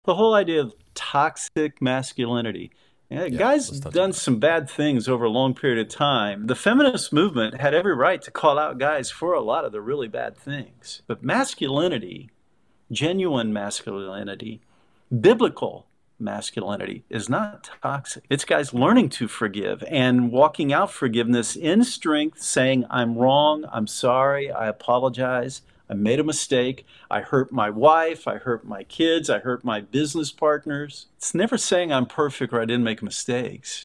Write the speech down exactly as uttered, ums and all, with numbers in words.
The whole idea of toxic masculinity. Yeah, Yeah, guys let's touch on done that. some bad things over a long period of time. The feminist movement had every right to call out guys for a lot of the really bad things. But masculinity, genuine masculinity, biblical masculinity is not toxic. It's guys learning to forgive and walking out forgiveness in strength, saying, I'm wrong, I'm sorry, I apologize, I made a mistake, I hurt my wife, I hurt my kids, I hurt my business partners. It's never saying I'm perfect or I didn't make mistakes.